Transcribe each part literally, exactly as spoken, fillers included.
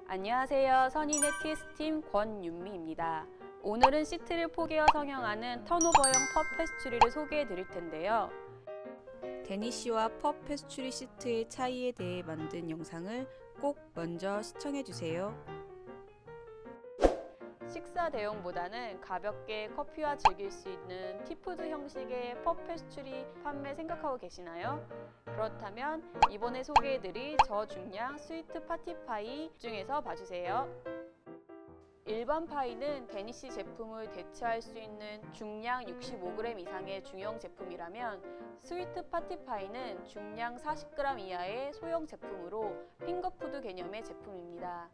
안녕하세요. 선인의 티에스팀 권윤미입니다. 오늘은 시트를 포개어 성형하는 턴오버형 펍 페스츄리를 소개해 드릴 텐데요. 데니쉬와 펍 페스츄리 시트의 차이에 대해 만든 영상을 꼭 먼저 시청해 주세요. 식사 대용보다는 가볍게 커피와 즐길 수 있는 티푸드 형식의 펍 페스츄리 판매 생각하고 계시나요? 그렇다면 이번에 소개해드릴 저중량 스위트 파티파이 중에서 봐주세요. 일반 파이는 데니쉬 제품을 대체할 수 있는 중량 육십오 그램 이상의 중형 제품이라면 스위트 파티파이는 중량 사십 그램 이하의 소형 제품으로 핑거푸드 개념의 제품입니다.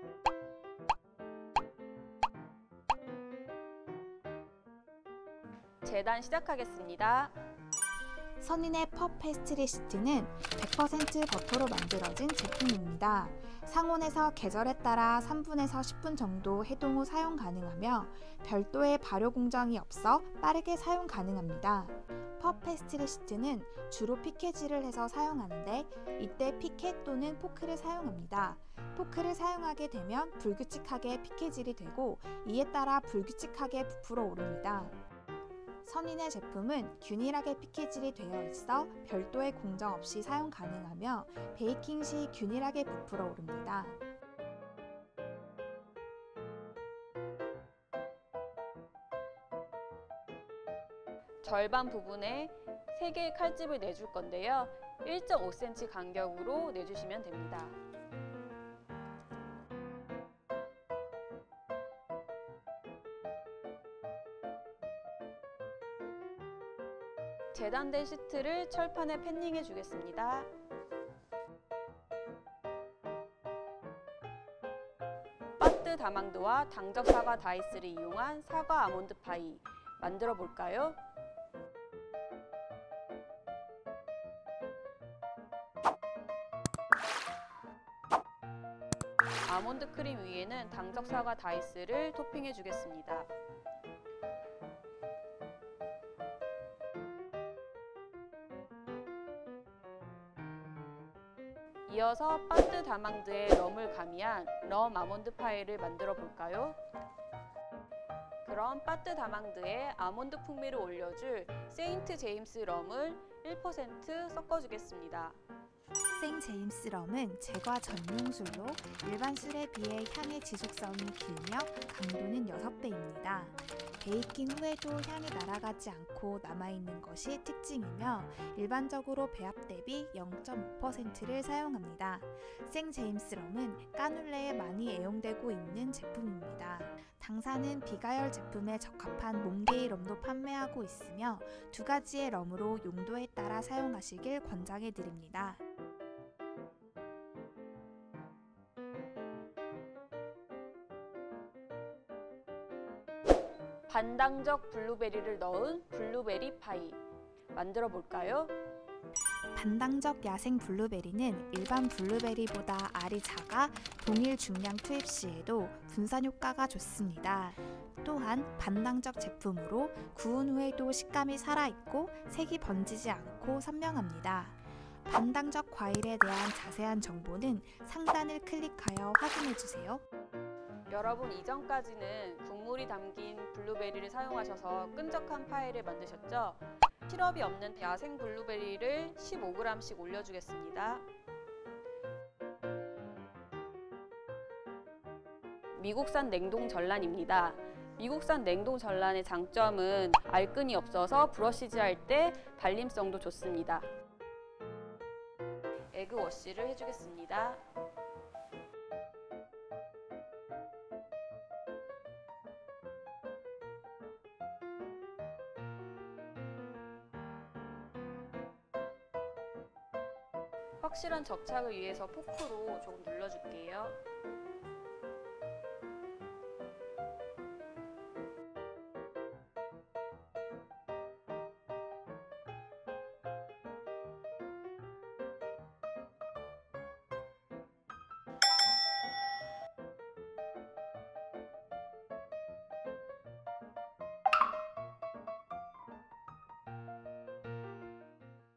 재단 시작하겠습니다. 선인의 펍 페스츄리 시트는 백 퍼센트 버터로 만들어진 제품입니다. 상온에서 계절에 따라 삼 분에서 십 분 정도 해동 후 사용 가능하며 별도의 발효 공정이 없어 빠르게 사용 가능합니다. 펍 페스츄리 시트는 주로 피켓질을 해서 사용하는데 이때 피켓 또는 포크를 사용합니다. 포크를 사용하게 되면 불규칙하게 피켓질이 되고 이에 따라 불규칙하게 부풀어 오릅니다. 선인의 제품은 균일하게 피켓질이 되어 있어 별도의 공정 없이 사용 가능하며 베이킹 시 균일하게 부풀어 오릅니다. 절반 부분에 세 개의 칼집을 내줄 건데요. 일 점 오 센티미터 간격으로 내주시면 됩니다. 재단된 시트를 철판에 패닝해 주겠습니다. 바트 다망드와 당적 사과 다이스를 이용한 사과 아몬드 파이 만들어 볼까요? 아몬드 크림 위에는 당적 사과 다이스를 토핑해 주겠습니다. 이어서 바트 다망드에 럼을 가미한 럼 아몬드 파이를 만들어 볼까요? 그럼 바트 다망드에 아몬드 풍미를 올려줄 세인트 제임스 럼을 일 퍼센트 섞어주겠습니다. 세인트 제임스 럼은 제과 전용술로 일반 술에 비해 향의 지속성이 길며 강도는 여섯 배입니다. 베이킹 후에도 향이 날아가지 않고 남아있는 것이 특징이며 일반적으로 배합 대비 영 점 오 퍼센트를 사용합니다. 생 제임스 럼은 까눌레에 많이 애용되고 있는 제품입니다. 당사는 비가열 제품에 적합한 몬게이 럼도 판매하고 있으며 두 가지의 럼으로 용도에 따라 사용하시길 권장해 드립니다. 반당적 블루베리를 넣은 블루베리 파이 만들어 볼까요? 반당적 야생 블루베리는 일반 블루베리보다 알이 작아 동일 중량 투입 시에도 분산 효과가 좋습니다. 또한 반당적 제품으로 구운 후에도 식감이 살아있고 색이 번지지 않고 선명합니다. 반당적 과일에 대한 자세한 정보는 상단을 클릭하여 확인해주세요. 여러분 이전까지는 국물이 담긴 블루베리를 사용하셔서 끈적한 파이를 만드셨죠? 시럽이 없는 야생 블루베리를 십오 그램씩 올려주겠습니다. 미국산 냉동 전란입니다. 미국산 냉동 전란의 장점은 알끈이 없어서 브러쉬즈 할 때 발림성도 좋습니다. 에그 워시를 해주겠습니다. 확실한 접착을 위해서 포크로 조금 눌러줄게요.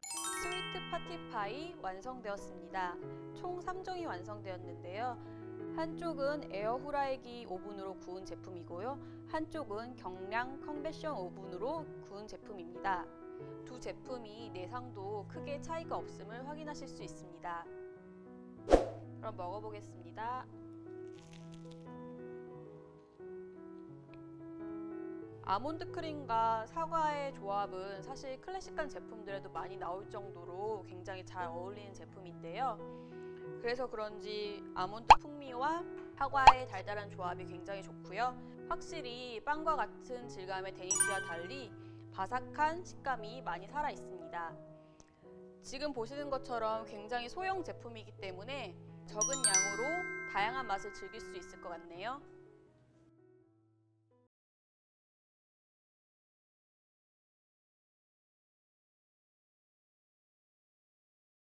스위트 파티파이 완성되었습니다. 총 삼 종이 완성되었는데요. 한쪽은 에어 후라이기 오븐으로 구운 제품이고요. 한쪽은 경량 컨벡션 오븐으로 구운 제품입니다. 두 제품이 내상도 크게 차이가 없음을 확인하실 수 있습니다. 그럼 먹어보겠습니다. 아몬드 크림과 사과의 조합은 사실 클래식한 제품들에도 많이 나올 정도로 굉장히 잘 어울리는 제품인데요. 그래서 그런지 아몬드 풍미와 사과의 달달한 조합이 굉장히 좋고요. 확실히 빵과 같은 질감의 데니쉬와 달리 바삭한 식감이 많이 살아 있습니다. 지금 보시는 것처럼 굉장히 소형 제품이기 때문에 적은 양으로 다양한 맛을 즐길 수 있을 것 같네요.